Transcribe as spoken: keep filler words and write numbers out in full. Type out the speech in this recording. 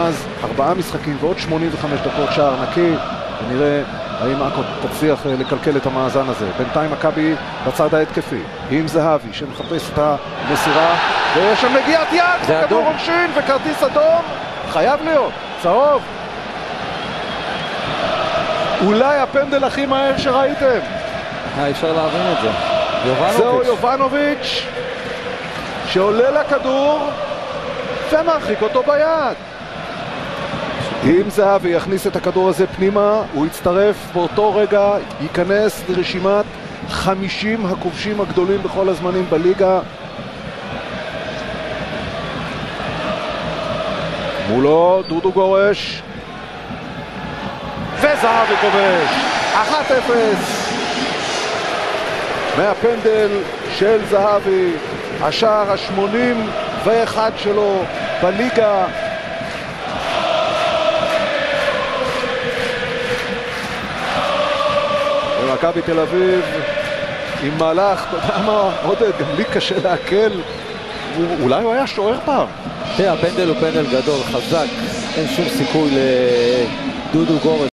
מאז ארבעה משחקים ועוד שמונים וחמש דקות שער נקי, ונראה האם עכו תצליח לקלקל את המאזן הזה. בינתיים מכבי בצד ההתקפי עם זהבי שמחפש את המסירה, ויש שם נגיעת יד, כדור עונשין וכרטיס אדום, חייב להיות צהוב. אולי הפנדל הכי מהר שראיתם. אי אפשר להבין את זה. יובנוביץ'. זהו יובנוביץ' שעולה לכדור ומרחיק אותו ביד. אם זהבי יכניס את הכדור הזה פנימה, הוא יצטרף באותו רגע, ייכנס לרשימת חמישים הכובשים הגדולים בכל הזמנים בליגה. מולו דודו גורש, וזהבי כובש אחת אפס מהפנדל של זהבי, השער ה-שמונים ואחת שלו בליגה. ומכבי תל אביב עם מהלך, אתה יודע מה, עודד, גם לי קשה להקל, אולי הוא היה שוער פעם. הפנדל הוא פנדל גדול, חזק, אין שום סיכוי לדודו גורש